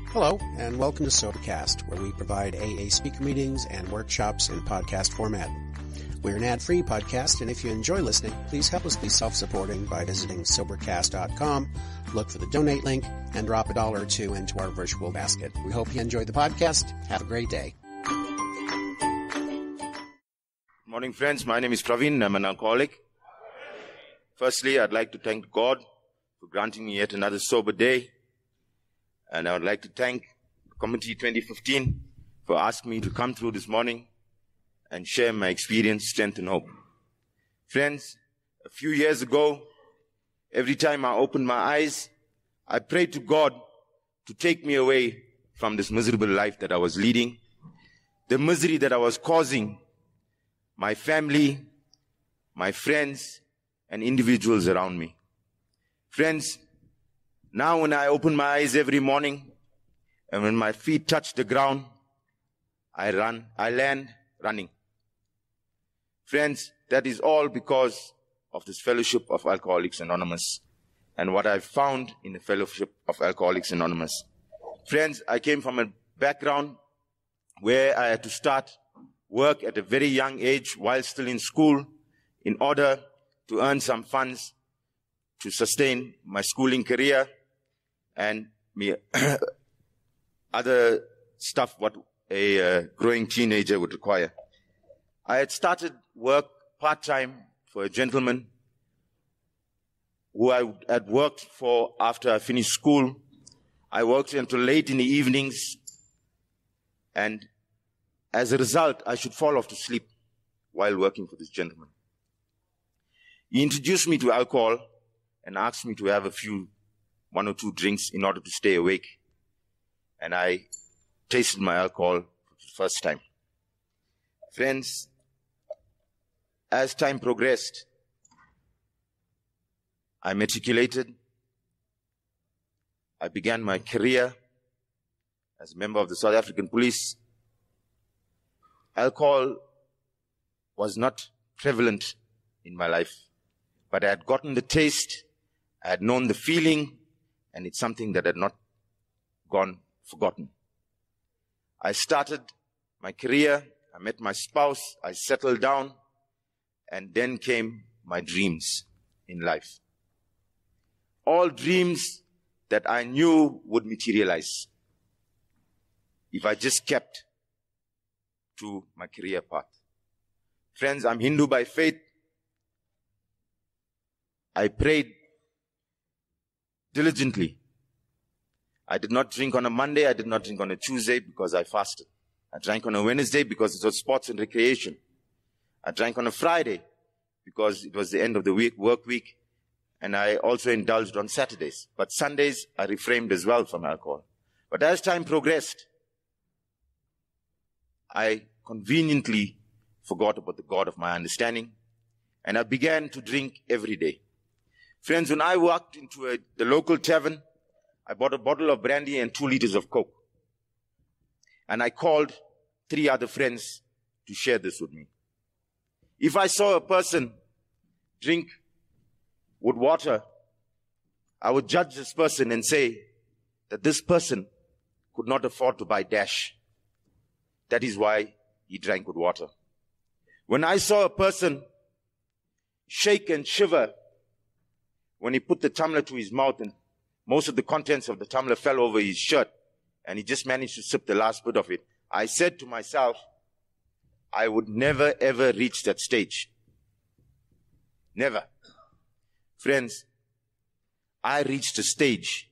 Hello, and welcome to SoberCast, where we provide AA speaker meetings and workshops in podcast format. We're an ad-free podcast, and if you enjoy listening, please help us be self-supporting by visiting Sobercast.com, look for the donate link, and drop $1 or $2 into our virtual basket. We hope you enjoy the podcast. Have a great day. Good morning, friends. My name is Praveen. I'm an alcoholic. Firstly, I'd like to thank God for granting me yet another sober day. And I would like to thank Committee 2015 for asking me to come through this morning and share my experience, strength, and hope. Friends, a few years ago, every time I opened my eyes, I prayed to God to take me away from this miserable life that I was leading, the misery that I was causing my family, my friends, and individuals around me. Friends, now when I open my eyes every morning, and when my feet touch the ground, I land running. Friends, that is all because of this fellowship of Alcoholics Anonymous and what I've found in the fellowship of Alcoholics Anonymous. Friends, I came from a background where I had to start work at a very young age while still in school in order to earn some funds to sustain my schooling career and other stuff what a growing teenager would require. I had started work part-time for a gentleman who I had worked for after I finished school. I worked until late in the evenings, and as a result, I should fall off to sleep while working for this gentleman. He introduced me to alcohol and asked me to have one or two drinks in order to stay awake. And I tasted my alcohol for the first time. Friends, as time progressed, I matriculated. I began my career as a member of the South African Police. Alcohol was not prevalent in my life, but I had gotten the taste, I had known the feeling, and it's something that had not gone forgotten. I started my career, I met my spouse, I settled down, and then came my dreams in life. All dreams that I knew would materialize if I just kept to my career path. Friends, I'm Hindu by faith. I prayed diligently. I did not drink on a Monday. I did not drink on a Tuesday because I fasted. I drank on a Wednesday because it was sports and recreation. I drank on a Friday because it was the end of the work week. And I also indulged on Saturdays. But Sundays, I refrained as well from alcohol. But as time progressed, I conveniently forgot about the God of my understanding. And I began to drink every day. Friends, when I walked into the local tavern, I bought a bottle of brandy and 2 liters of Coke. And I called 3 other friends to share this with me. If I saw a person drink with water, I would judge this person and say that this person could not afford to buy dash. That is why he drank with water. When I saw a person shake and shiver when he put the tumbler to his mouth and most of the contents of the tumbler fell over his shirt and he just managed to sip the last bit of it, I said to myself, I would never ever reach that stage. Never. Friends, I reached a stage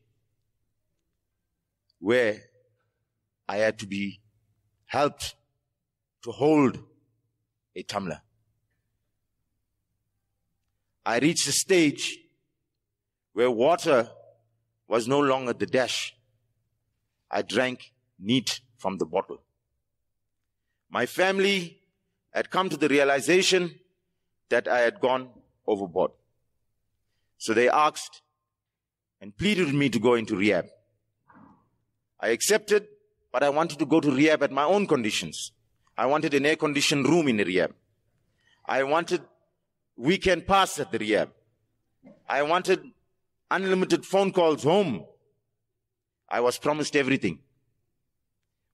where I had to be helped to hold a tumbler. I reached a stage where water was no longer the dash. I drank neat from the bottle. My family had come to the realization that I had gone overboard. So they asked and pleaded with me to go into rehab. I accepted, but I wanted to go to rehab at my own conditions. I wanted an air-conditioned room in the rehab. I wanted weekend pass at the rehab. I wanted unlimited phone calls home. I was promised everything,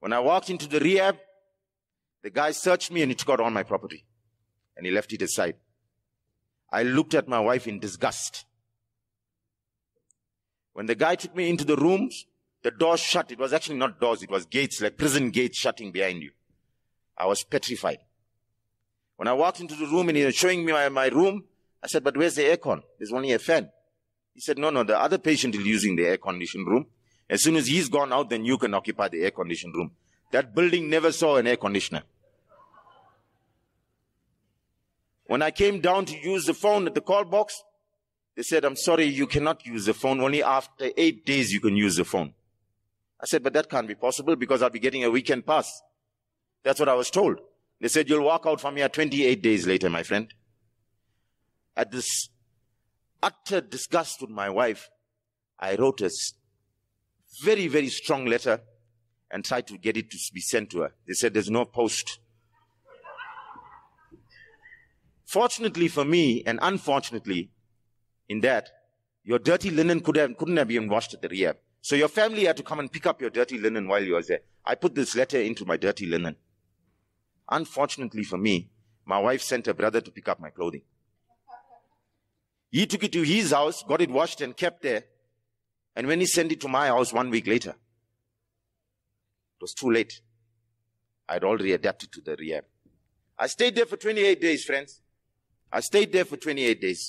When I walked into the rehab, the guy searched me and he took out all my property. And he left it aside. I looked at my wife in disgust. When the guy took me into the rooms, the doors shut. It was actually not doors, it was gates, like prison gates shutting behind you. I was petrified. When I walked into the room and he was showing me my room, I said, but where's the aircon? There's only a fan. He said, no, the other patient is using the air-conditioned room. As soon as he's gone out, then you can occupy the air-conditioned room. That building never saw an air conditioner. When I came down to use the phone at the call box, they said, I'm sorry, you cannot use the phone. Only after 8 days you can use the phone. I said, but that can't be possible because I'll be getting a weekend pass. That's what I was told. They said, you'll walk out from here 28 days later, my friend. At this utter disgust with my wife, I wrote a very, very strong letter and tried to get it to be sent to her. They said, there's no post. Fortunately for me, and unfortunately, in that, your dirty linen couldn't have been washed at the rehab. So your family had to come and pick up your dirty linen while you were there. I put this letter into my dirty linen. Unfortunately for me, my wife sent her brother to pick up my clothing. He took it to his house, got it washed and kept there. And when he sent it to my house 1 week later, it was too late. I'd already adapted to the rehab. I stayed there for 28 days, friends. I stayed there for 28 days.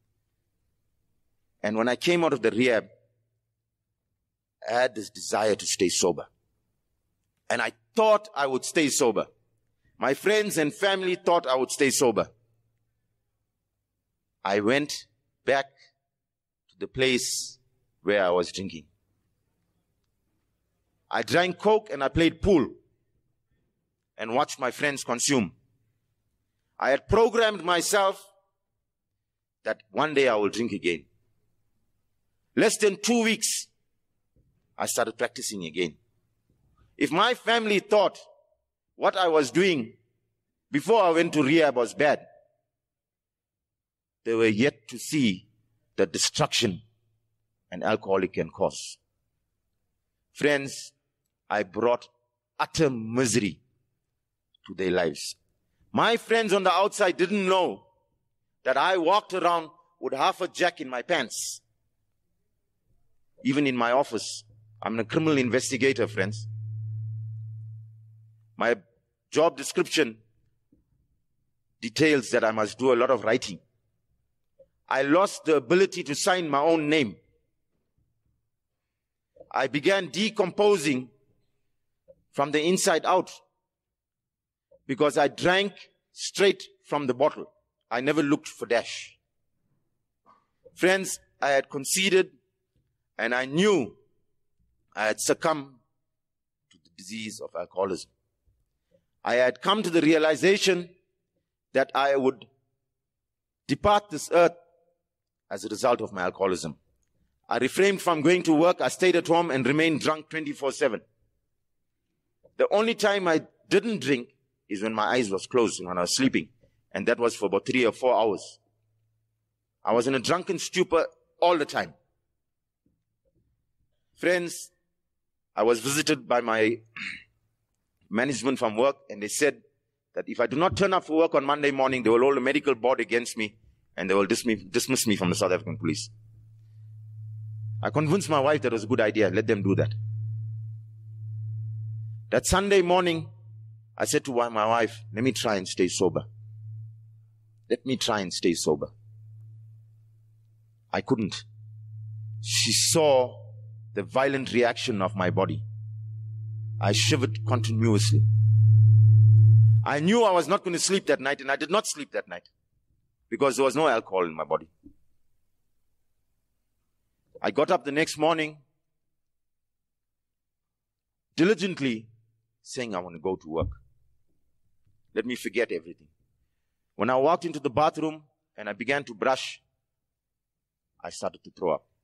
And when I came out of the rehab, I had this desire to stay sober. And I thought I would stay sober. My friends and family thought I would stay sober. I went back to the place where I was drinking. I drank Coke and I played pool and watched my friends consume. I had programmed myself that one day I will drink again. Less than 2 weeks, I started practicing again. If my family thought what I was doing before I went to rehab was bad, they were yet to see the destruction an alcoholic can cause. Friends, I brought utter misery to their lives. My friends on the outside didn't know that I walked around with half a jack in my pants. Even in my office, I'm a criminal investigator, friends. My job description details that I must do a lot of writing. I lost the ability to sign my own name. I began decomposing from the inside out because I drank straight from the bottle. I never looked for dash. Friends, I had conceded and I knew I had succumbed to the disease of alcoholism. I had come to the realization that I would depart this earth as a result of my alcoholism. I refrained from going to work. I stayed at home and remained drunk 24/7. The only time I didn't drink is when my eyes was closed and when I was sleeping. And that was for about 3 or 4 hours. I was in a drunken stupor all the time. Friends, I was visited by my management from work and they said that if I do not turn up for work on Monday morning, they will hold a medical board against me and they will dismiss me from the South African police. I convinced my wife that it was a good idea. Let them do that. That Sunday morning, I said to my wife, let me try and stay sober. Let me try and stay sober. I couldn't. She saw the violent reaction of my body. I shivered continuously. I knew I was not going to sleep that night, and I did not sleep that night because there was no alcohol in my body. I got up the next morning diligently saying I want to go to work. Let me forget everything. When I walked into the bathroom and I began to brush, I started to throw up.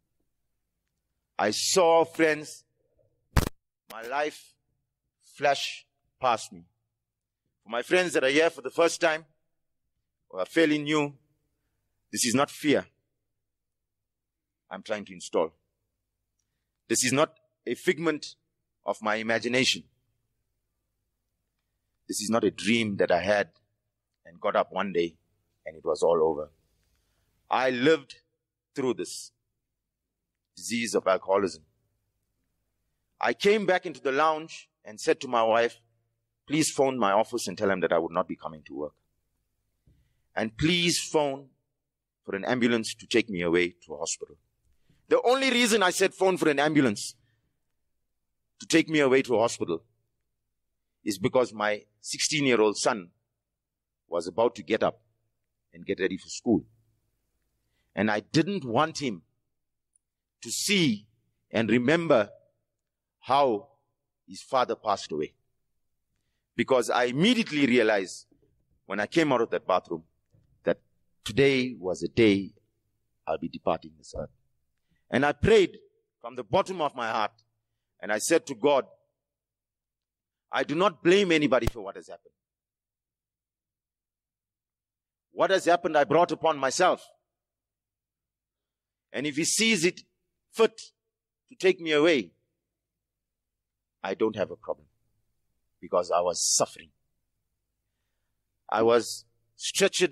I saw, friends, my life flash past me. For my friends that are here for the first time or are fairly new, this is not fear I'm trying to install. This is not a figment of my imagination. This is not a dream that I had and got up one day and it was all over. I lived through this disease of alcoholism. I came back into the lounge and said to my wife, please phone my office and tell them that I would not be coming to work. And please phone for an ambulance to take me away to a hospital. The only reason I said phone for an ambulance to take me away to a hospital is because my 16-year-old son was about to get up and get ready for school. And I didn't want him to see and remember how his father passed away. Because I immediately realized when I came out of that bathroom that today was a day I'll be departing this earth. And I prayed from the bottom of my heart and I said to God, I do not blame anybody for what has happened. What has happened I brought upon myself. And if He sees it fit to take me away, I don't have a problem. Because I was suffering. I was stretched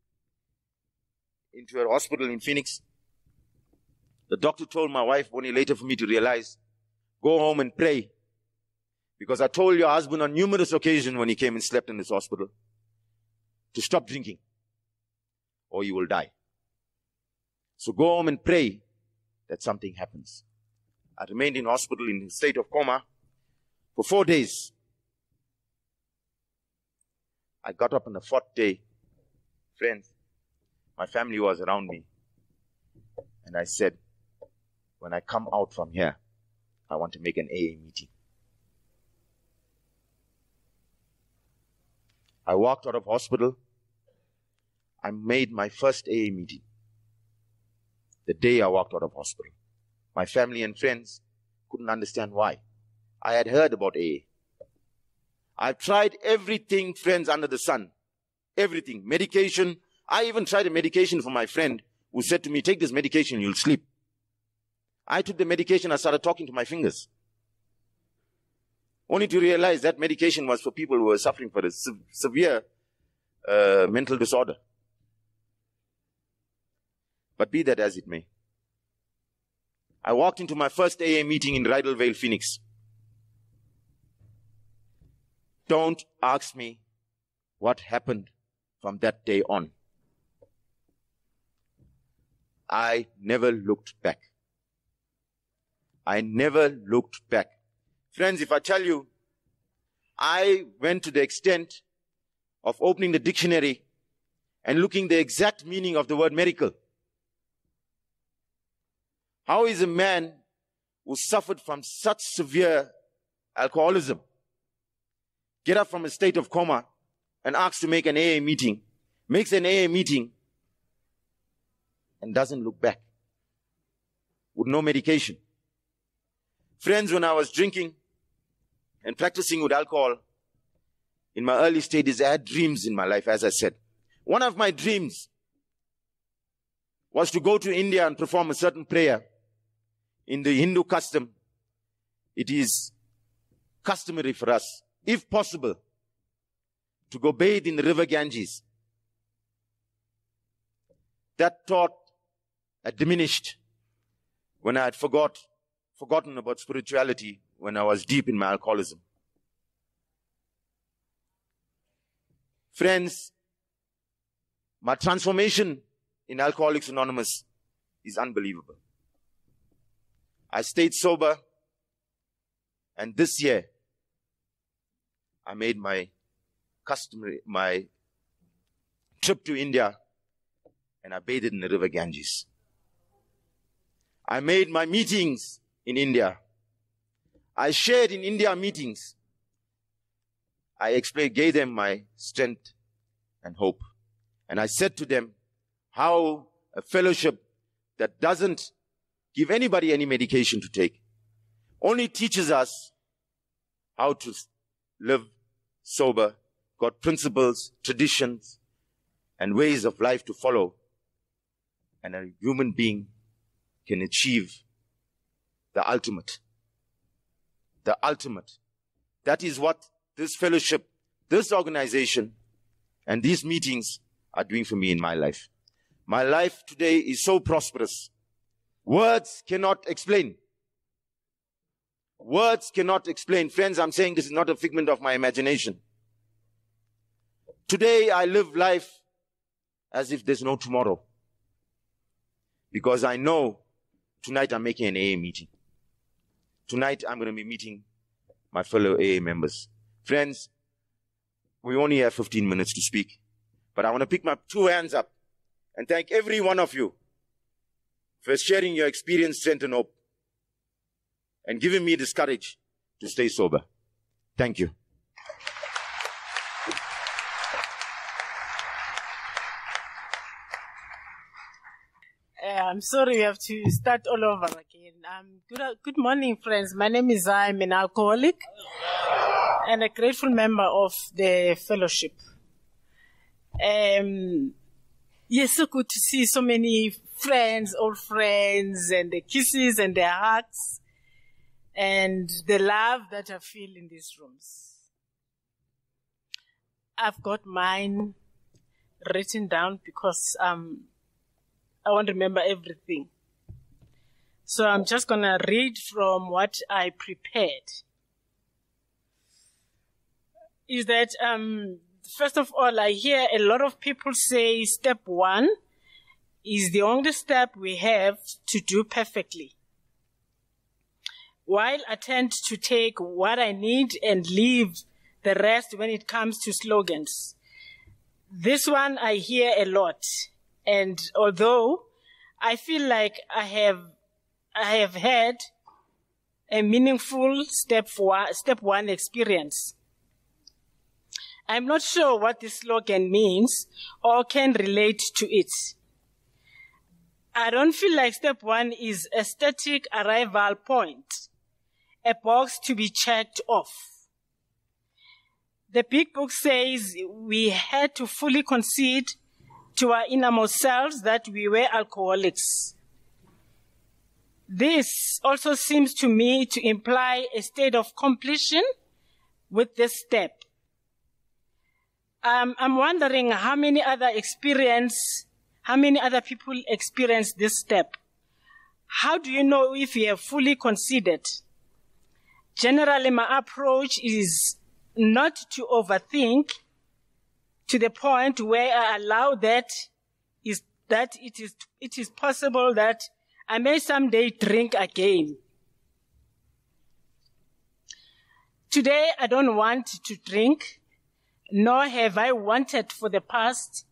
into a hospital in Phoenix. The doctor told my wife only later for me to realize, go home and pray. Because I told your husband on numerous occasions when he came and slept in this hospital to stop drinking or you will die. So go home and pray that something happens. I remained in hospital in a state of coma for 4 days. I got up on the 4th day. Friends, my family was around me. And I said, when I come out from here, I want to make an AA meeting. I walked out of hospital. I made my first AA meeting. The day I walked out of hospital. My family and friends couldn't understand why. I had heard about AA. I've tried everything, friends, under the sun. Everything. Medication. I even tried a medication for my friend who said to me, take this medication, you'll sleep. I took the medication, I started talking to my fingers. Only to realize that medication was for people who were suffering from a severe mental disorder. But be that as it may. I walked into my first AA meeting in Rydal Vale, Phoenix. Don't ask me what happened from that day on. I never looked back. I never looked back. Friends, if I tell you, I went to the extent of opening the dictionary and looking the exact meaning of the word miracle. How is a man who suffered from such severe alcoholism get up from a state of coma and asks to make an AA meeting, makes an AA meeting and doesn't look back with no medication? Friends, when I was drinking and practicing with alcohol, in my early stages, I had dreams in my life, as I said. One of my dreams was to go to India and perform a certain prayer. In the Hindu custom, it is customary for us, if possible, to go bathe in the river Ganges. That thought had diminished when I had forgotten about spirituality when I was deep in my alcoholism. Friends, my transformation in Alcoholics Anonymous is unbelievable. I stayed sober, and this year I made my trip to India, and I bathed in the river Ganges. I made my meetings in India. I shared in India meetings. I gave them my strength and hope. And I said to them how a fellowship that doesn't give anybody any medication to take only teaches us how to live sober, got principles, traditions, and ways of life to follow. And a human being can achieve the ultimate. The ultimate. That is what this fellowship this organization and these meetings are doing for me in my life. My life today is so prosperous. Words cannot explain. Words cannot explain. Friends, I'm saying this is not a figment of my imagination. Today I live life as if there's no tomorrow. Because I know tonight I'm making an AA meeting. Tonight I'm going to be meeting my fellow AA members. Friends, we only have 15 minutes to speak. But I want to pick my two hands up and thank every one of you for sharing your experience, strength, and hope, and giving me this courage to stay sober. Thank you. I'm sorry we have to start all over again. Good morning, friends. My name is I'm an alcoholic and a grateful member of the fellowship. Yes, so good to see so many friends, old friends, and the kisses and the hugs and the love that I feel in these rooms. I've got mine written down because I want to remember everything. So I'm just going to read from what I prepared. Is that, first of all, I hear a lot of people say step one is the only step we have to do perfectly. While I tend to take what I need and leave the rest when it comes to slogans. This one I hear a lot. And although I feel like I have had a meaningful step one experience, I'm not sure what this slogan means or can relate to it. I don't feel like step one is a static arrival point, a box to be checked off. The big book says we had to fully concede to our innermost selves that we were alcoholics. This also seems to me to imply a state of completion with this step. I'm wondering how many other people experience this step. How do you know if you have fully conceded? Generally, my approach is not to overthink to the point where I allow that it is possible that I may someday drink again. Today, I don't want to drink, nor have I wanted for the past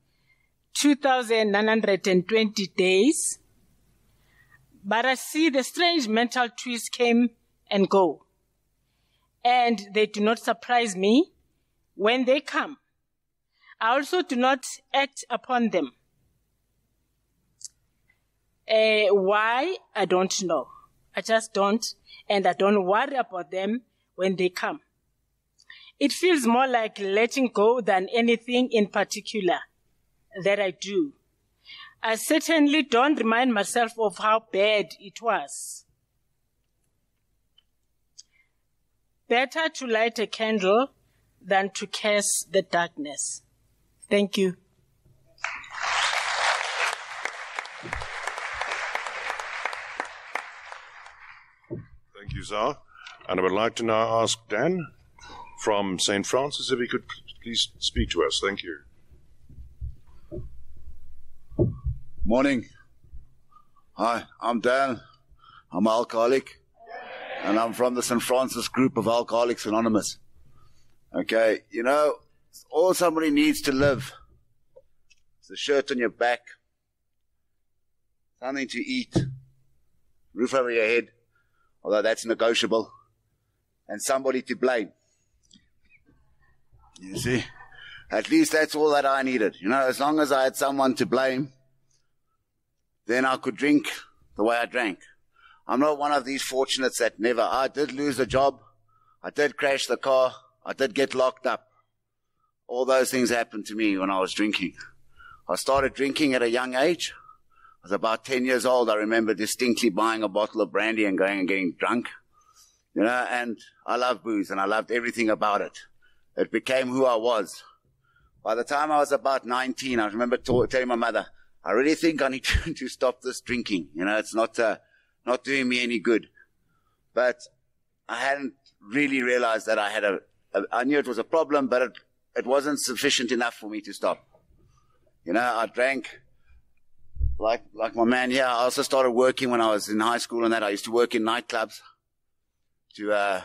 2,920 days. But I see the strange mental twists came and go. And they do not surprise me when they come. I also do not act upon them. Why? I don't know. I just don't, and I don't worry about them when they come. It feels more like letting go than anything in particular that I do. I certainly don't remind myself of how bad it was. Better to light a candle than to curse the darkness. Thank you. Thank you, Zah. And I would like to now ask Dan from St. Francis if he could please speak to us. Thank you. Morning. Hi, I'm Dan. I'm an alcoholic. And I'm from the St. Francis group of Alcoholics Anonymous. Okay, you know, all somebody needs to live is a shirt on your back, something to eat, roof over your head, although that's negotiable, and somebody to blame. You see? At least that's all that I needed. You know, as long as I had someone to blame, then I could drink the way I drank. I'm not one of these fortunates that never. I did lose a job. I did crash the car. I did get locked up. All those things happened to me when I was drinking. I started drinking at a young age. I was about 10 years old. I remember distinctly buying a bottle of brandy and going and getting drunk. You know, and I love booze and I loved everything about it. it became who I was. By the time I was about 19, I remember telling my mother, I really think I need to stop this drinking. You know, it's not doing me any good. But I hadn't really realized that I knew it was a problem, but it wasn't sufficient enough for me to stop. You know, I drank like my man here. I also started working when I was in high school and that. I used to work in nightclubs to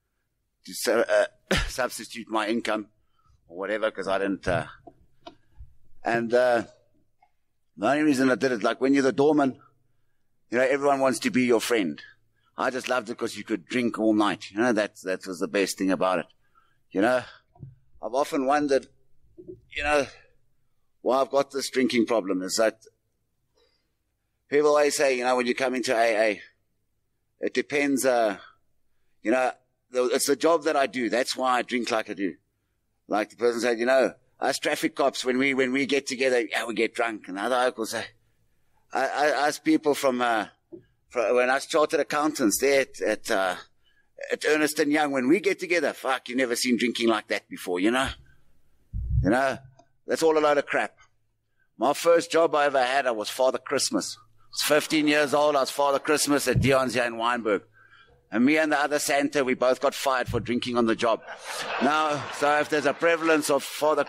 substitute my income or whatever, because I didn't. And the only reason I did it, like when you're the doorman, you know, everyone wants to be your friend. I just loved it because you could drink all night. You know, that was the best thing about it. You know, I've often wondered, you know, why I've got this drinking problem is that people always say, you know, when you come into AA, it depends, you know, it's the job that I do. That's why I drink like I do. Like the person said, you know, us traffic cops, when we get together, yeah, we get drunk. And other uncles say, us people from when us chartered accountants there at Ernst & Young, when we get together, fuck, you never seen drinking like that before, you know? You know, that's all a load of crap. My first job I ever had, I was Father Christmas. I was 15 years old, I was Father Christmas at Dion's here in Wynberg. And me and the other Santa, we both got fired for drinking on the job. Now, so if there's a prevalence of Father,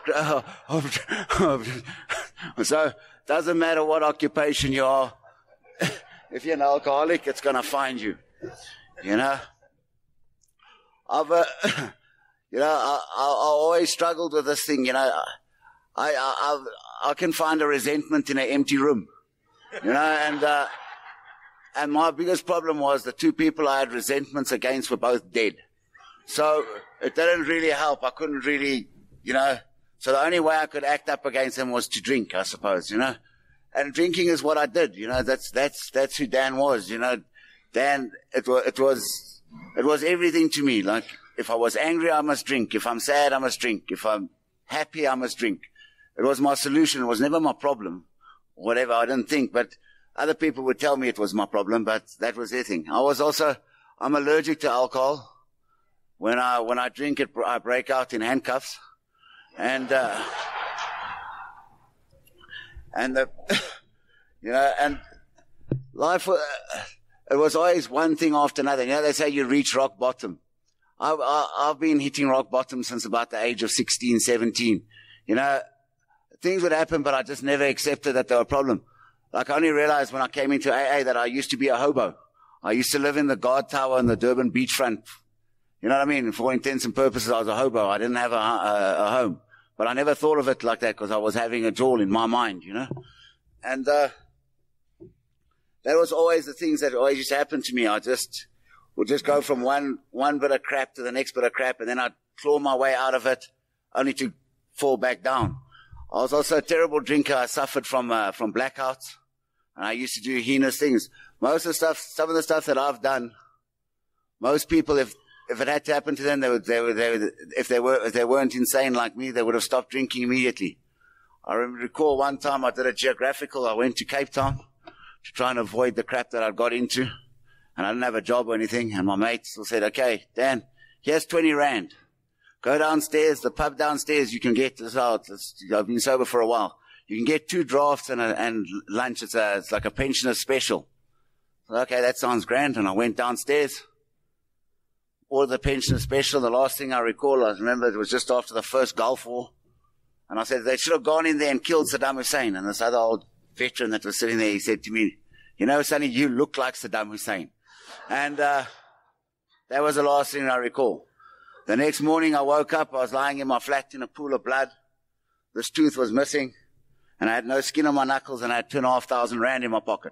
so it doesn't matter what occupation you are. If you're an alcoholic, it's going to find you. You know? I always struggled with this thing, you know. I can find a resentment in an empty room, you know, and my biggest problem was the two people I had resentments against were both dead. So it didn't really help. I couldn't really, you know, so the only way I could act up against them was to drink, I suppose, you know. And drinking is what I did, you know. That's who Dan was, you know. Dan, it was everything to me. Like, if I was angry, I must drink. If I'm sad, I must drink. If I'm happy, I must drink. It was my solution. It was never my problem. Whatever, I didn't think. But other people would tell me it was my problem, but that was their thing. I'm allergic to alcohol. When I drink it, I break out in handcuffs. And you know, and life, it was always one thing after another. You know, they say you reach rock bottom. I've been hitting rock bottom since about the age of 16, 17. You know, things would happen, but I just never accepted that they were a problem. Like, I only realized when I came into AA that I used to be a hobo. I used to live in the guard tower in the Durban beachfront. You know what I mean? For all intents and purposes, I was a hobo. I didn't have a home. But I never thought of it like that because I was having a drawl in my mind, you know? And that was always the things that always used to happen to me. I would just go from one bit of crap to the next bit of crap, and then I'd claw my way out of it only to fall back down. I was also a terrible drinker. I suffered from blackouts, and I used to do heinous things. Some of the stuff that I've done, most people, if it had to happen to them, if they weren't insane like me, they would have stopped drinking immediately. I recall one time I did a geographical. I went to Cape Town to try and avoid the crap that I'd got into, and I didn't have a job or anything. And my mates all said, "Okay, Dan, here's 20 rand. Go downstairs, the pub downstairs. You can get this out. I've been sober for a while. You can get 2 drafts and lunch. It's like a pensioner special." Okay, that sounds grand. And I went downstairs. Ordered the pensioner special. The last thing I recall, I remember it was just after the first Gulf War. And I said, they should have gone in there and killed Saddam Hussein. And this other old veteran that was sitting there, he said to me, "You know, Sonny, you look like Saddam Hussein." And that was the last thing I recall. The next morning I woke up, I was lying in my flat in a pool of blood. This tooth was missing. And I had no skin on my knuckles, and I had 2,500 rand in my pocket.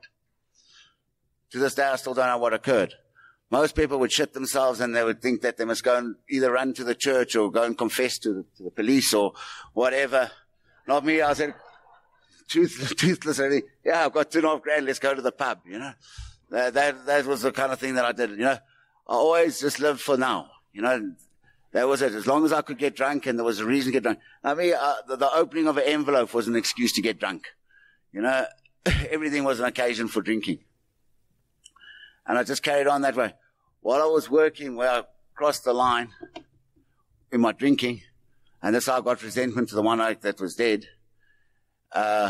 To this day, I still don't know what occurred. Most people would shit themselves, and they would think that they must go and either run to the church or go and confess to the police or whatever. Not me. I said, toothless, everything. Yeah, I've got 2.5 grand. Let's go to the pub, you know. That was the kind of thing that I did, you know. I always just lived for now, you know. That was it. As long as I could get drunk and there was a reason to get drunk. I mean, the opening of an envelope was an excuse to get drunk. You know, everything was an occasion for drinking. And I just carried on that way. While I was working, where I crossed the line in my drinking, And that's how I got resentment for the one that was dead. I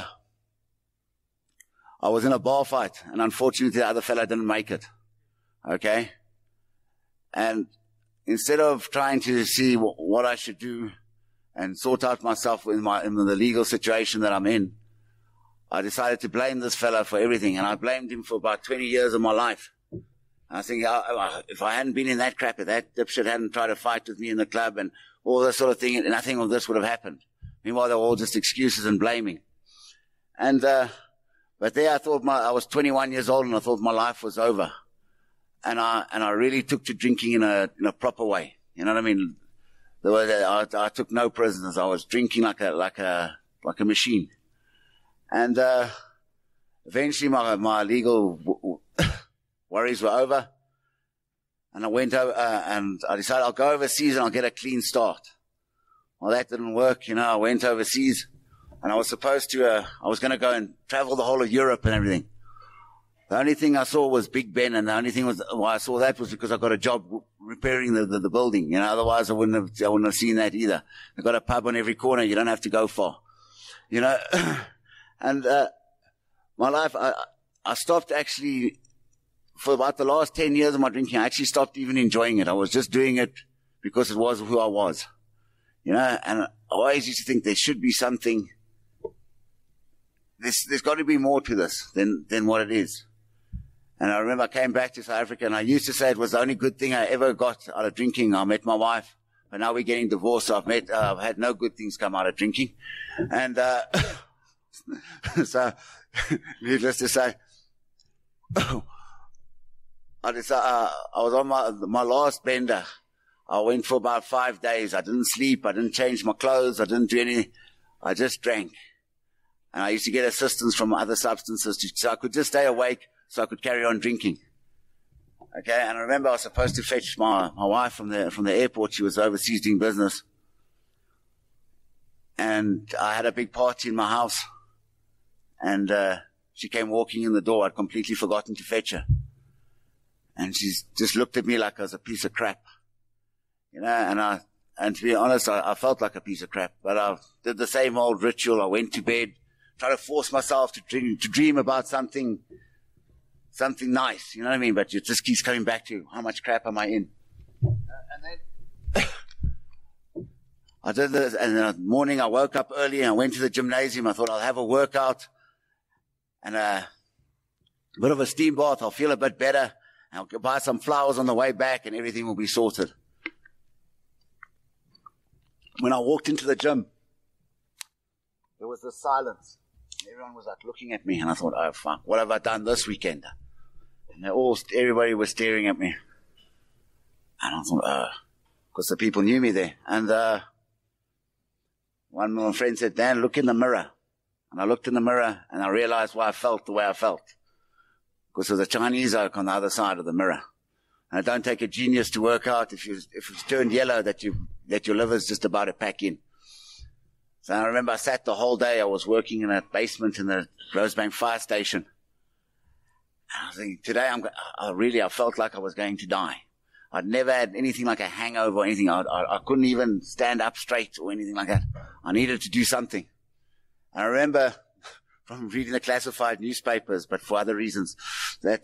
was in a bar fight, and unfortunately the other fella didn't make it. Okay? And instead of trying to see what I should do and sort out myself in the legal situation that I'm in, I decided to blame this fella for everything, and I blamed him for about 20 years of my life. And I think if I hadn't been in that crap, if that dipshit hadn't tried to fight with me in the club and all that sort of thing, nothing of this would have happened. Meanwhile, they were all just excuses and blaming. And but there I thought I was 21 years old, and I thought my life was over. And I really took to drinking in a proper way. You know what I mean? I took no prisoners. I was drinking like a machine. And eventually my legal worries were over. And I went over and I decided I'll go overseas and I'll get a clean start. Well, that didn't work. You know, I went overseas and I was supposed to, I was going to go and travel the whole of Europe and everything. The only thing I saw was Big Ben, and the only thing why I saw that was because I got a job repairing the building. You know, otherwise I wouldn't have seen that either. They've got a pub on every corner. You don't have to go far. You know, and my life, I stopped actually for about the last 10 years of my drinking. I actually stopped even enjoying it. I was just doing it because it was who I was. You know, and I always used to think there should be something. There's got to be more to this than what it is. And I remember I came back to South Africa, and I used to say it was the only good thing I ever got out of drinking. I met my wife, but now we're getting divorced, so I've had no good things come out of drinking. And so, needless to say, I was on my last bender. I went for about 5 days. I didn't sleep. I didn't change my clothes. I didn't do anything. I just drank. And I used to get assistance from other substances so I could just stay awake, so I could carry on drinking. Okay, and I remember I was supposed to fetch my wife from the airport. She was overseas doing business. And I had a big party in my house. And she came walking in the door. I'd completely forgotten to fetch her. And she just looked at me like I was a piece of crap. You know, and to be honest, I felt like a piece of crap. But I did the same old ritual. I went to bed, tried to force myself to dream about something nice, you know what I mean? But it just keeps coming back to how much crap am I in? And then I did this, and in the morning I woke up early and I went to the gymnasium. I thought I'll have a workout and a bit of a steam bath. I'll feel a bit better. I'll buy some flowers on the way back and everything will be sorted. When I walked into the gym, there was this silence. Everyone was like looking at me, and I thought, oh fuck, what have I done this weekend? And everybody was staring at me. And I thought, because the people knew me there. And one of my friends said, Dan, look in the mirror. And I looked in the mirror, and I realized why I felt the way I felt. Because there's a Chinese oak on the other side of the mirror. And it don't take a genius to work out if it's turned yellow that your liver's just about to pack in. So I remember I sat the whole day. I was working in a basement in the Rosebank fire station. And I was thinking, today I felt like I was going to die. I'd never had anything like a hangover or anything. I couldn't even stand up straight or anything like that. I needed to do something. And I remember from reading the classified newspapers, but for other reasons, that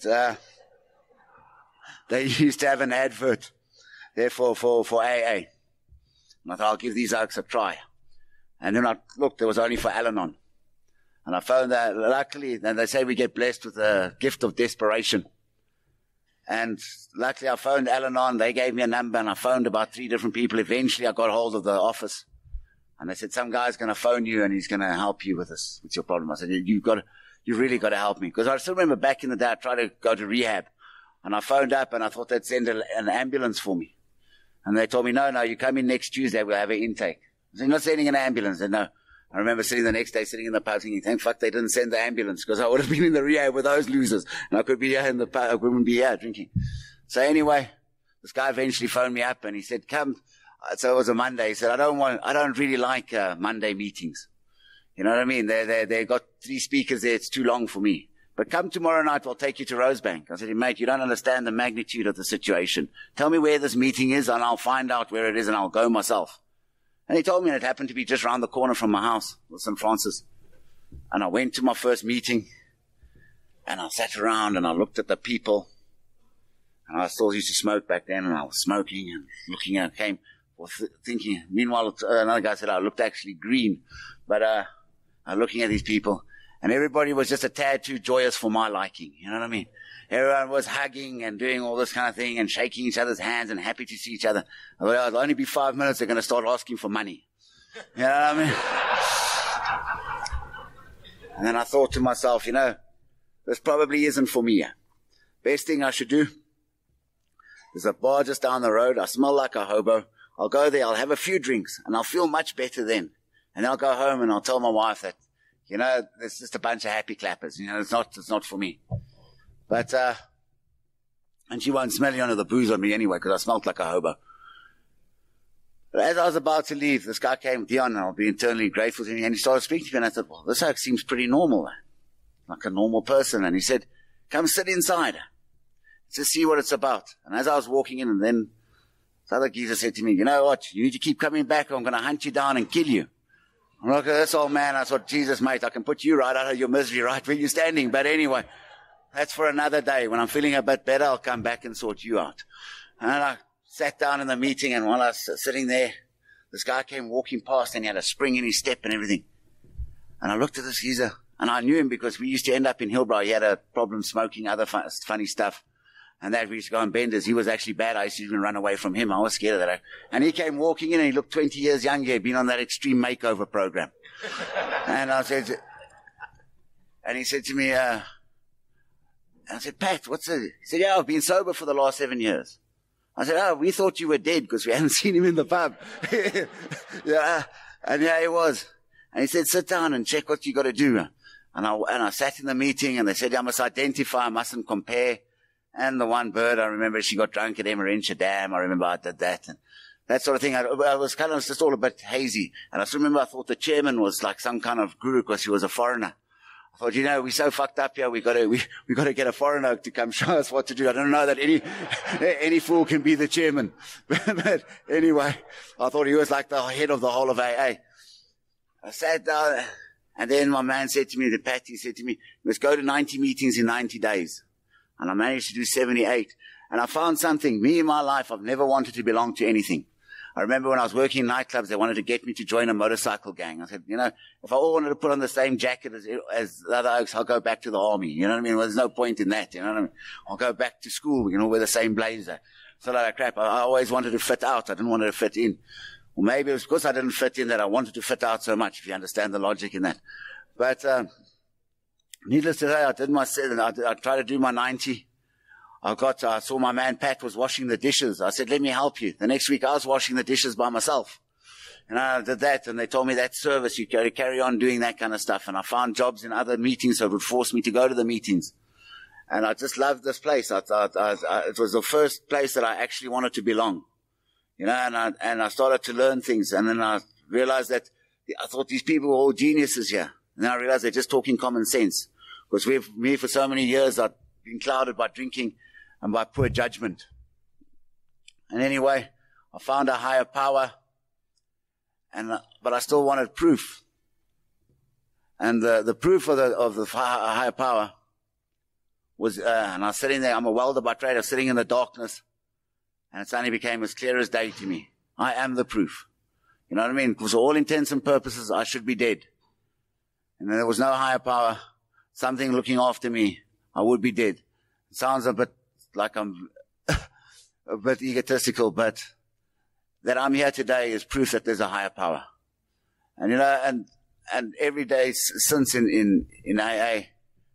they used to have an advert there for AA. And I thought, I'll give these oaks a try. And then I looked, there was only for al-anon. And I found that, luckily, and they say we get blessed with a gift of desperation. And luckily I phoned al-anon, they gave me a number, and I phoned about 3 different people. Eventually I got hold of the office. And they said, some guy's going to phone you and he's going to help you with this, with your problem. I said, you've really got to help me. Because I still remember back in the day, I tried to go to rehab. And I phoned up and I thought they'd send an ambulance for me. And they told me, no, you come in next Tuesday, we'll have an intake. I said, you're not sending an ambulance. And no. I remember sitting the next day, sitting in the pub thinking, thank fuck they didn't send the ambulance, because I would have been in the rehab with those losers. And I could be here in the pub, I wouldn't be here drinking. So anyway, this guy eventually phoned me up and he said, come. So it was a Monday. He said, I don't really like Monday meetings. You know what I mean? They got 3 speakers there. It's too long for me. But come tomorrow night, I'll take you to Rosebank. I said, mate, you don't understand the magnitude of the situation. Tell me where this meeting is and I'll find out where it is and I'll go myself. And he told me it happened to be just around the corner from my house, St. Francis. And I went to my first meeting, and I sat around and I looked at the people. And I still used to smoke back then, and I was smoking and looking at, thinking. Meanwhile, another guy said I looked actually green. But I was looking at these people, and everybody was just a tad too joyous for my liking. You know what I mean? Everyone was hugging and doing all this kind of thing and shaking each other's hands and happy to see each other. I thought, it'll only be 5 minutes, they're going to start asking for money. You know what I mean? And then I thought to myself, this probably isn't for me. Best thing I should do, there's a bar just down the road. I smell like a hobo. I'll go there, I'll have a few drinks, and I'll feel much better then. And I'll go home and I'll tell my wife that, it's just a bunch of happy clappers. It's not for me. But, and she won't smell any of the booze on me anyway, because I smelled like a hobo. But as I was about to leave, this guy came, Dion, and I'll be eternally grateful to him, and he started speaking to me, and I thought, well, this seems pretty normal, like a normal person. And he said, come sit inside, just see what it's about. And as I was walking in, and then this other geezer said to me, you know what, you need to keep coming back, or I'm going to hunt you down and kill you. I'm like, this old man. I thought, Jesus, mate, I can put you right out of your misery right where you're standing. But anyway, that's for another day. When I'm feeling a bit better, I'll come back and sort you out. And I sat down in the meeting, and while I was sitting there, this guy came walking past, and he had a spring in his step and everything. And I looked at this geezer, and I knew him because we used to end up in Hillbrow. He had a problem smoking other funny stuff. And that we used to go on benders. He was actually bad. I used to even run away from him. I was scared of that. And he came walking in, and he looked 20 years younger. He'd been on that extreme makeover program. And he said to me, I said, Pat, what's it? He said, yeah, I've been sober for the last 7 years. I said, oh, we thought you were dead because we hadn't seen him in the pub. Yeah. And yeah, he was. And he said, sit down and check what you got to do. And I sat in the meeting, and they said, I must identify, I mustn't compare. And the one bird, I remember she got drunk at Emmarentia Dam. I remember I did that. And that sort of thing. I was kind of just all a bit hazy. And I still remember I thought the chairman was like some kind of guru because he was a foreigner. I thought, we're so fucked up here. We got to get a foreigner to come show us what to do. I don't know that any fool can be the chairman. But anyway, I thought he was like the head of the whole of AA. I sat down, and then my man said to me, Patty said to me, let's go to 90 meetings in 90 days. And I managed to do 78. And I found something. Me in my life, I've never wanted to belong to anything. I remember when I was working in nightclubs, they wanted to get me to join a motorcycle gang. I said, if I all wanted to put on the same jacket as the other oaks, I'll go back to the army. You know what I mean? Well, there's no point in that. You know what I mean? I'll go back to school, wear the same blazer. So like crap. I always wanted to fit out. I didn't want to fit in. Or maybe it was because I didn't fit in that I wanted to fit out so much, if you understand the logic in that. But, needless to say, I did my 7. I tried to do my 90. I saw my man Pat was washing the dishes. I said, let me help you. The next week I was washing the dishes by myself. And I did that, and they told me that service, you got to carry on doing that kind of stuff. And I found jobs in other meetings, so it would force me to go to the meetings. And I just loved this place. It was the first place that I actually wanted to belong. And I started to learn things. And then I realized that I thought these people were all geniuses here. And then I realized they're just talking common sense. Because me for so many years, I've been clouded by drinking and by poor judgment. And anyway, I found a higher power, but I still wanted proof. And the proof of the higher power was, and I was sitting there, I'm a welder by trade, I was sitting in the darkness, and it suddenly became as clear as day to me. I am the proof. You know what I mean? Because for all intents and purposes, I should be dead. And there was no higher power, something looking after me, I would be dead. It sounds a bit like I'm a bit egotistical, but that I'm here today is proof that there's a higher power. And and every day since in AA,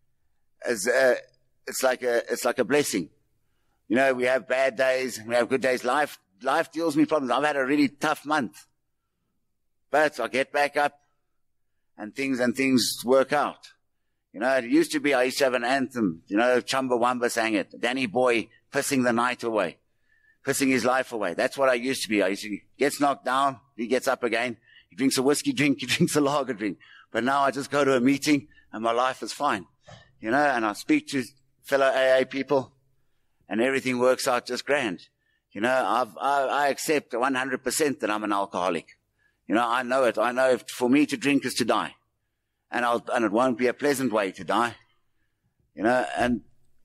it's like a blessing. We have bad days, we have good days. Life deals me problems. I've had a really tough month, but I get back up, and things work out. It used to be, I used to have an anthem, Chumbawamba sang it. Danny Boy pissing the night away, pissing his life away. That's what I used to be. He gets knocked down, he gets up again. He drinks a whiskey drink, he drinks a lager drink. But now I just go to a meeting and my life is fine. And I speak to fellow AA people and everything works out just grand. I accept 100% that I'm an alcoholic. You know, I know it. I know if for me to drink is to die. And it won't be a pleasant way to die. You know, and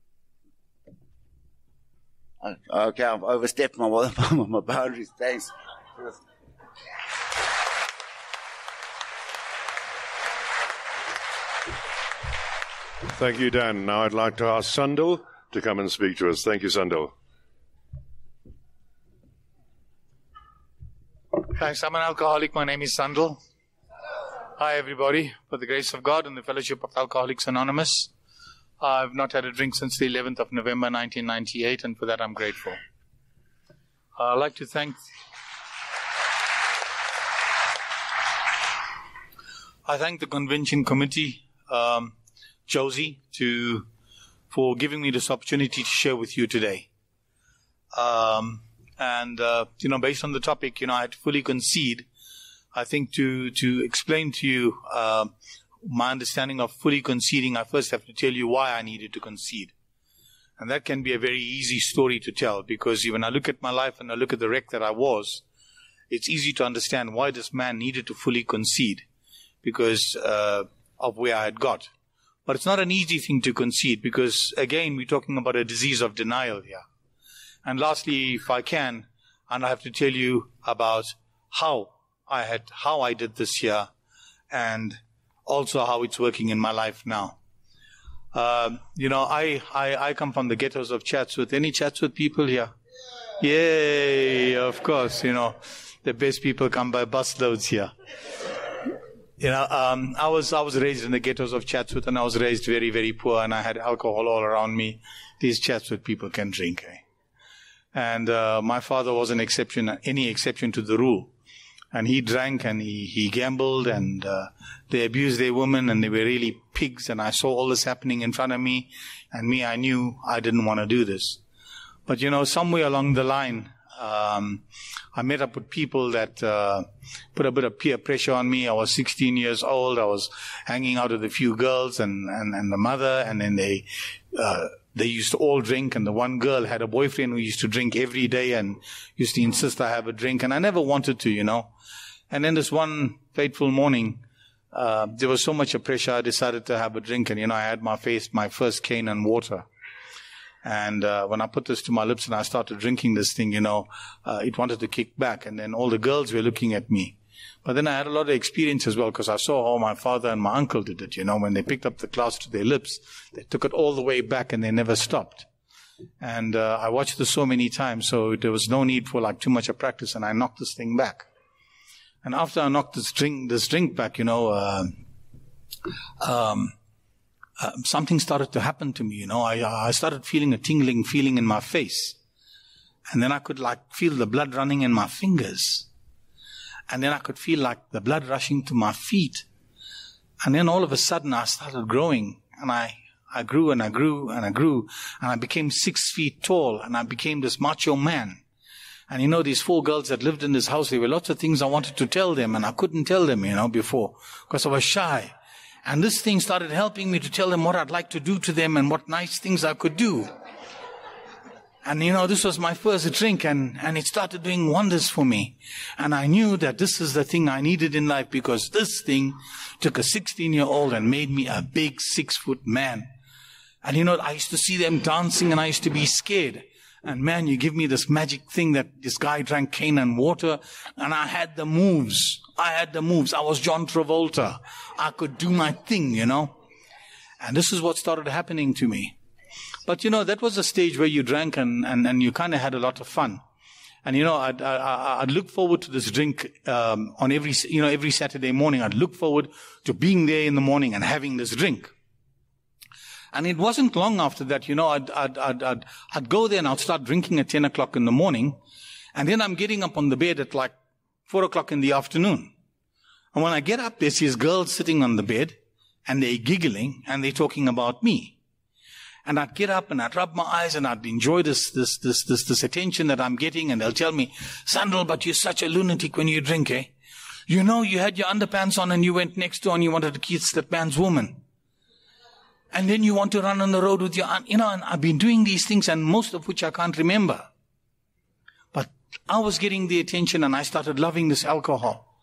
okay, I've overstepped my boundaries. Thanks. Thank you, Dan. Now I'd like to ask Sandal to come and speak to us. Thank you, Sandal. Thanks. I'm an alcoholic. My name is Sandal. Hi, everybody. For the grace of God and the Fellowship of Alcoholics Anonymous, I've not had a drink since the 11th of November, 1998, and for that I'm grateful. I'd like to thank the convention committee, Josie, for giving me this opportunity to share with you today. Based on the topic, I had to fully concede. I think to explain to you my understanding of fully conceding, I first have to tell you why I needed to concede. And that can be a very easy story to tell, because when I look at my life and I look at the wreck that I was, it's easy to understand why this man needed to fully concede, because of where I had got. But it's not an easy thing to concede, because, again, we're talking about a disease of denial here. And lastly, if I can, and I have to tell you about how I did this here, and also how it's working in my life now. I come from the ghettos of Chatsworth. Any Chatsworth people here? Yay, of course, the best people come by busloads here. I was raised in the ghettos of Chatsworth, and I was raised very, very poor, and I had alcohol all around me. These Chatsworth people can drink, And my father was any exception to the rule. And he drank and he gambled, and they abused their women, and they were really pigs. And I saw all this happening in front of me, and I knew I didn't want to do this. But somewhere along the line, I met up with people that put a bit of peer pressure on me. I was 16 years old. I was hanging out with a few girls and the mother, and then they used to all drink, and the one girl had a boyfriend who used to drink every day and used to insist I have a drink, and I never wanted to, And then this one fateful morning, there was so much pressure, I decided to have a drink, and, I had my first cane and water. And when I put this to my lips and I started drinking this thing, it wanted to kick back, and then all the girls were looking at me. But then I had a lot of experience as well, because I saw how my father and my uncle did it. When they picked up the glass to their lips, they took it all the way back and they never stopped. And I watched this so many times, so there was no need for too much of practice, and I knocked this thing back. And after I knocked this drink back, something started to happen to me. I started feeling a tingling feeling in my face, and then I could feel the blood running in my fingers. And then I could feel the blood rushing to my feet. And then all of a sudden I started growing. And I grew and I grew and I grew. And I became 6 feet tall. And I became this macho man. And these 4 girls that lived in this house, there were lots of things I wanted to tell them. And I couldn't tell them, before. Because I was shy. And this thing started helping me to tell them what I'd like to do to them and what nice things I could do. And this was my first drink, and it started doing wonders for me. And I knew that this is the thing I needed in life, because this thing took a 16-year-old and made me a big 6-foot man. And I used to see them dancing, and I used to be scared. And man, you give me this magic thing that this guy drank cane and water, and I had the moves. I was John Travolta. I could do my thing, And this is what started happening to me. But, that was a stage where you drank and you kind of had a lot of fun. And, I'd look forward to this drink on every Saturday morning. I'd look forward to being there in the morning and having this drink. And it wasn't long after that, I'd go there and I'd start drinking at 10 o'clock in the morning. And then I'm getting up on the bed at 4 o'clock in the afternoon. And when I get up, there's these girls sitting on the bed, and they're giggling and they're talking about me. And I'd get up and I'd rub my eyes and I'd enjoy this attention that I'm getting. And they'll tell me, Sandal, but you're such a lunatic when you drink, eh? You had your underpants on and you went next door and you wanted to kiss that man's woman. And then you want to run on the road with your aunt. And I've been doing these things, and most of which I can't remember. But I was getting the attention, and I started loving this alcohol.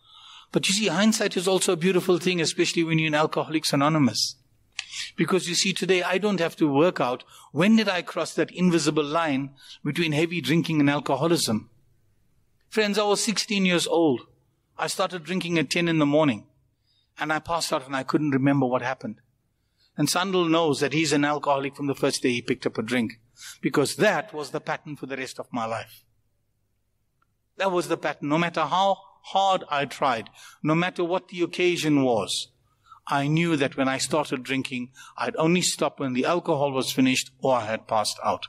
But you see, hindsight is also a beautiful thing, especially when you're in Alcoholics Anonymous. Because you see, today I don't have to work out when did I cross that invisible line between heavy drinking and alcoholism. Friends, I was 16 years old. I started drinking at 10 in the morning. And I passed out and I couldn't remember what happened. And Sandal knows that he's an alcoholic from the first day he picked up a drink. Because that was the pattern for the rest of my life. That was the pattern. No matter how hard I tried, no matter what the occasion was, I knew that when I started drinking, I'd only stop when the alcohol was finished or I had passed out.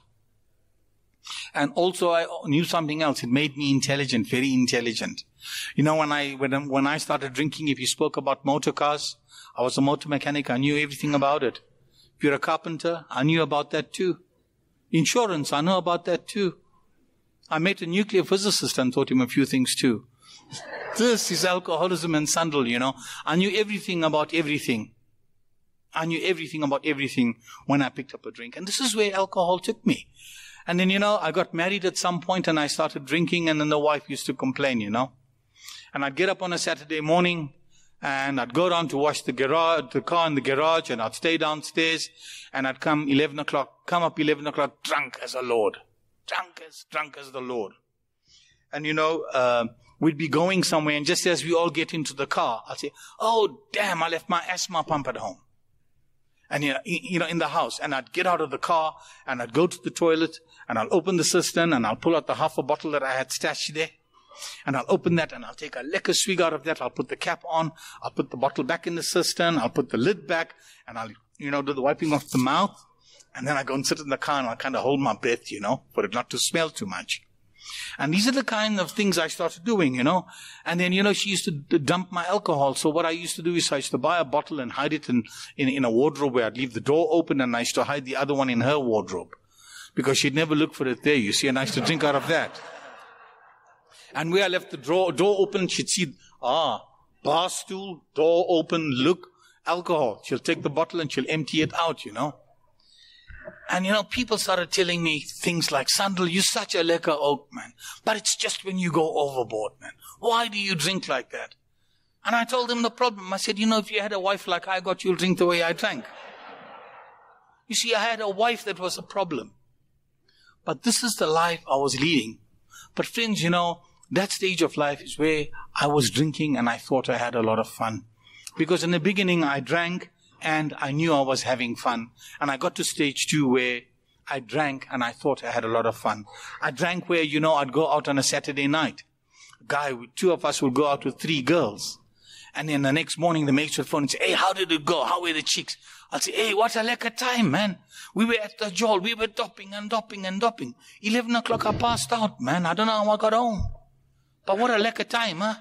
And also I knew something else. It made me intelligent, very intelligent. You know, when I started drinking, if you spoke about motor cars, I was a motor mechanic. I knew everything about it. If you're a carpenter, I knew about that too. Insurance, I know about that too. I met a nuclear physicist and taught him a few things too. This is alcoholism and Sandal, you know. I knew everything about everything. I knew everything about everything when I picked up a drink. And this is where alcohol took me. And then, you know, I got married at some point and I started drinking, and then the wife used to complain, you know. And I'd get up on a Saturday morning and I'd go down to wash the car in the garage, and I'd stay downstairs, and I'd come up 11 o'clock drunk as a lord. Drunk as the Lord. And you know, we'd be going somewhere, and just as we all get into the car, I'll say, oh damn, I left my asthma pump at home. And you know, in the house. And I'd get out of the car, and I'd go to the toilet, and I'll open the cistern, and I'll pull out the half a bottle that I had stashed there. And I'll open that, and I'll take a lekker swig out of that. I'll put the cap on. I'll put the bottle back in the cistern. I'll put the lid back, and I'll, you know, do the wiping off the mouth. And then I go and sit in the car, and I'll kind of hold my breath, you know, for it not to smell too much. And these are the kind of things I started doing, you know. And then, you know, she used to dump my alcohol. So what I used to do is I used to buy a bottle and hide it in a wardrobe where I'd leave the door open, and I used to hide the other one in her wardrobe. Because she'd never look for it there, you see, and I used to drink out of that. And where I left the door open, she'd see, bar stool, door open, look, alcohol. She'll take the bottle and she'll empty it out, you know. And, you know, people started telling me things like, Sandal, you're such a lekker oak, man. But it's just when you go overboard, man. Why do you drink like that? And I told them the problem. I said, you know, if you had a wife like I got, you'll drink the way I drank. You see, I had a wife that was a problem. But this is the life I was leading. But friends, you know, that stage of life is where I was drinking and I thought I had a lot of fun. Because in the beginning I drank and I knew I was having fun. And I got to stage 2 where I drank and I thought I had a lot of fun. I drank where, you know, I'd go out on a Saturday night. Two of us would go out with 3 girls. And then the next morning the mates would phone and say, hey, how did it go? How were the chicks? I'll say, hey, what a lekker time, man. We were at the Joel. We were dopping and dopping and dopping. 11 o'clock I passed out, man. I don't know how I got home. But what a lekker time, huh?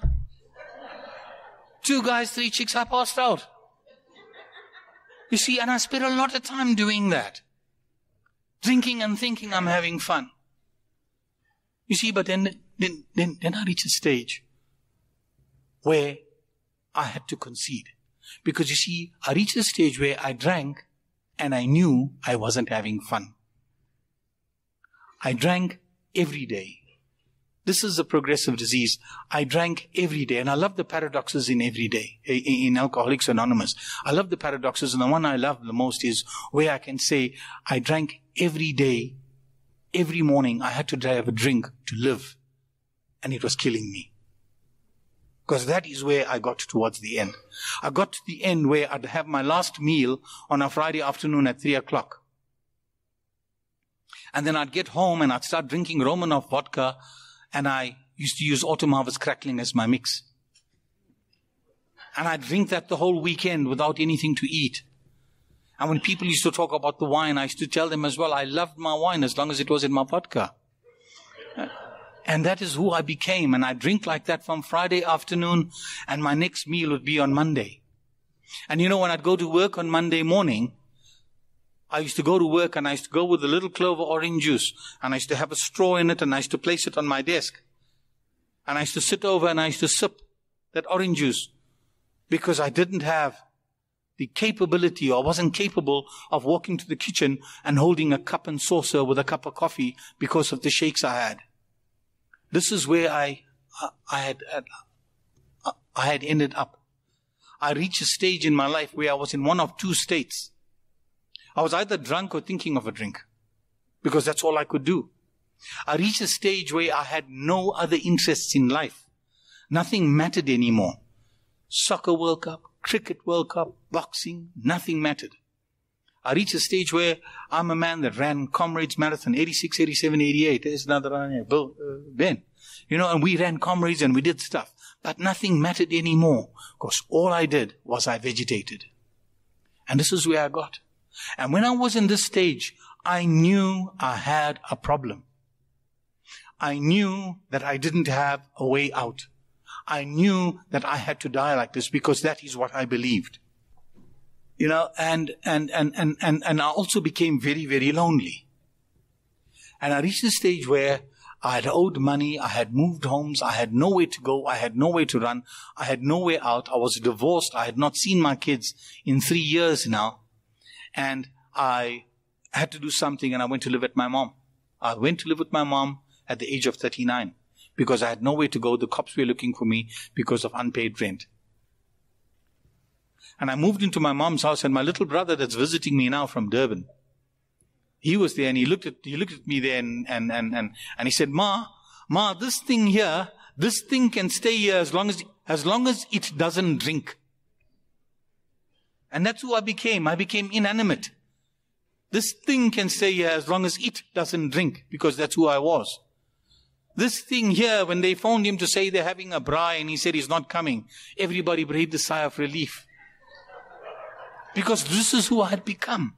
2 guys, 3 chicks, I passed out. You see, and I spent a lot of time doing that. Drinking and thinking I'm having fun. You see, but then I reached a stage where I had to concede. Because you see, I reached a stage where I drank and I knew I wasn't having fun. I drank every day. This is a progressive disease. I drank every day. And I love the paradoxes in every day, in Alcoholics Anonymous. I love the paradoxes. And the one I love the most is where I can say, I drank every day, every morning. I had to have a drink to live. And it was killing me. Because that is where I got towards the end. I got to the end where I'd have my last meal on a Friday afternoon at 3 o'clock. And then I'd get home and I'd start drinking Romanov vodka. And I used to use Autumn Harvest Crackling as my mix. And I'd drink that the whole weekend without anything to eat. And when people used to talk about the wine, I used to tell them as well, I loved my wine as long as it was in my vodka. And that is who I became. And I drink like that from Friday afternoon, and my next meal would be on Monday. And you know, when I'd go to work on Monday morning, I used to go to work and I used to go with a little clover orange juice, and I used to have a straw in it and I used to place it on my desk. And I used to sit over and I used to sip that orange juice because I didn't have the capability, or wasn't capable of walking to the kitchen and holding a cup and saucer with a cup of coffee because of the shakes I had. This is where I I had ended up. I reached a stage in my life where I was in one of two states. I was either drunk or thinking of a drink, because that's all I could do. I reached a stage where I had no other interests in life. Nothing mattered anymore. Soccer World Cup, Cricket World Cup, boxing, nothing mattered. I reached a stage where I'm a man that ran Comrades Marathon, 86, 87, 88. There's another one here, Ben. And we ran Comrades and we did stuff. But nothing mattered anymore, because all I did was I vegetated. And this is where I got. And when I was in this stage, I knew I had a problem. I knew that I didn't have a way out. I knew that I had to die like this, because that is what I believed. And I also became very, very lonely. And I reached a stage where I had owed money, I had moved homes, I had nowhere to go, I had nowhere to run, I had nowhere out, I was divorced, I had not seen my kids in 3 years now, and I had to do something, and I went to live with my mom. I went to live with my mom at the age of 39, because I had nowhere to go. The cops were looking for me because of unpaid rent. And I moved into my mom's house, and my little brother that's visiting me now from Durban, he was there, and he looked at me there, and he said, Ma, this thing here, this thing can stay here as long as it doesn't drink. And that's who I became. I became inanimate. This thing can stay here as long as it doesn't drink, because that's who I was. This thing here, when they phoned him to say they're having a braai and he said he's not coming, everybody breathed a sigh of relief. Because this is who I had become.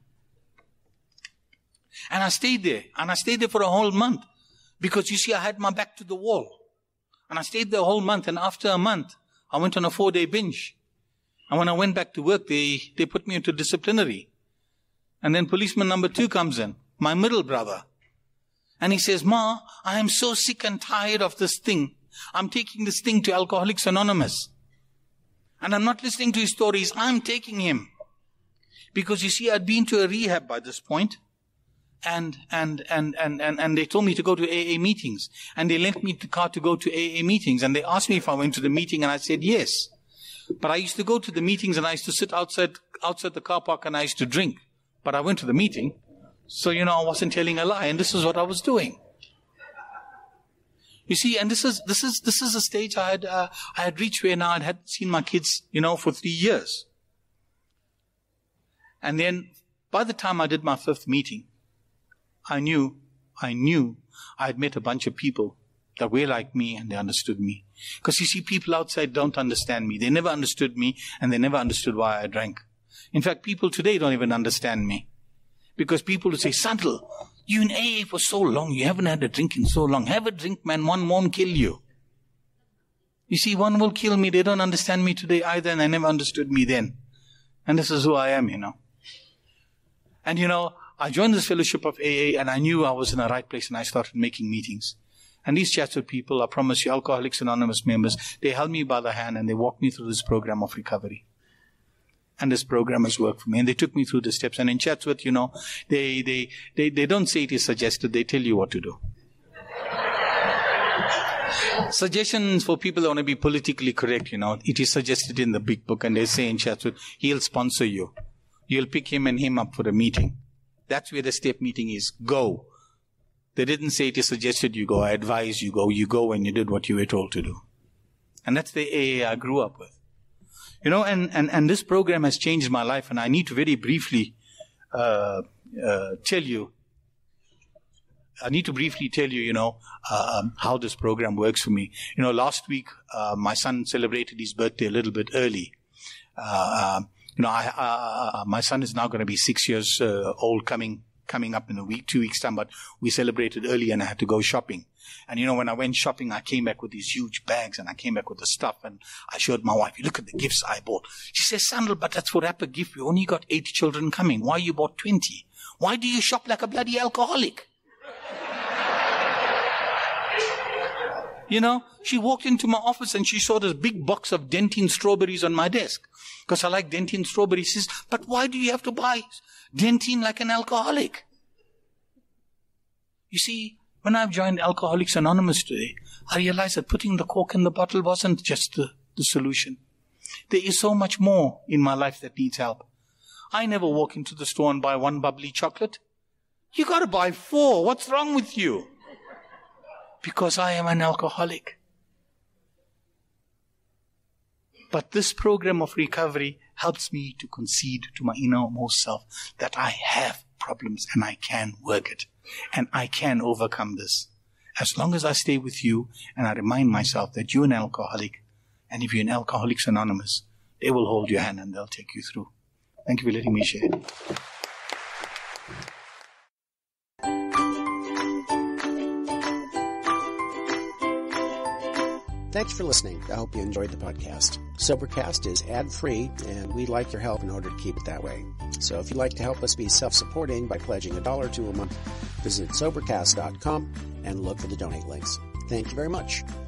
And I stayed there. And I stayed there for a whole month. Because you see, I had my back to the wall. And I stayed there a whole month. And after a month, I went on a 4-day binge. And when I went back to work, they put me into disciplinary. And then policeman number 2 comes in, my middle brother. And he says, Ma, I am so sick and tired of this thing. I'm taking this thing to Alcoholics Anonymous. And I'm not listening to his stories. I'm taking him. Because you see, I'd been to a rehab by this point. And they told me to go to AA meetings. And they lent me the car to go to AA meetings. And they asked me if I went to the meeting, and I said yes. But I used to go to the meetings, and I used to sit outside the car park, and I used to drink. But I went to the meeting. So, I wasn't telling a lie, and this is what I was doing. You see, and this is a stage I had reached where now I hadn't seen my kids, for 3 years. And then, by the time I did my 5th meeting, I knew I had met a bunch of people that were like me, and they understood me. Because you see, people outside don't understand me. They never understood me, and they never understood why I drank. In fact, people today don't even understand me. Because people will say, Sandal, you in AA for so long, you haven't had a drink in so long. Have a drink, man, one won't kill you. You see, one will kill me. They don't understand me today either, and they never understood me then. And this is who I am, And I joined this fellowship of AA, and I knew I was in the right place, and I started making meetings. And these chats with people, I promise you, Alcoholics Anonymous members, they held me by the hand, and they walked me through this program of recovery. And this program has worked for me. And they took me through the steps. And in chats with, they don't say it is suggested. They tell you what to do. Suggestions for people that want to be politically correct, it is suggested in the big book. And they say in chats with, he'll sponsor you. You'll pick him and him up for a meeting. That's where the step meeting is. Go. They didn't say it is suggested you go. I advise you go. You go and you did what you were told to do. And that's the AA I grew up with. And this program has changed my life, and I need to very briefly tell you, how this program works for me. Last week, my son celebrated his birthday a little bit early. My son is now going to be 6 years old, coming up in 2 weeks' time, but we celebrated early, and I had to go shopping. And when I went shopping, I came back with these huge bags, and I came back with the stuff, and I showed my wife, look at the gifts I bought. She says, Sandal, but that's for wrap a gift. We only got 8 children coming. Why you bought 20? Why do you shop like a bloody alcoholic? She walked into my office, and she saw this big box of Dentine strawberries on my desk. Because I like Dentine strawberries. She says, but why do you have to buy Dentine like an alcoholic? You see, when I've joined Alcoholics Anonymous today, I realized that putting the cork in the bottle wasn't just the solution. There is so much more in my life that needs help. I never walk into the store and buy one bubbly chocolate. You got to buy 4. What's wrong with you? Because I am an alcoholic. But this program of recovery helps me to concede to my innermost self that I have problems and I can work it. And I can overcome this. As long as I stay with you and I remind myself that you're an alcoholic, and if you're in Alcoholics Anonymous, they will hold your hand and they'll take you through. Thank you for letting me share. Thanks for listening. I hope you enjoyed the podcast. Sobercast is ad-free, and we'd like your help in order to keep it that way. So if you'd like to help us be self-supporting by pledging $1 or $2 a month, visit Sobercast.com and look for the donate links. Thank you very much.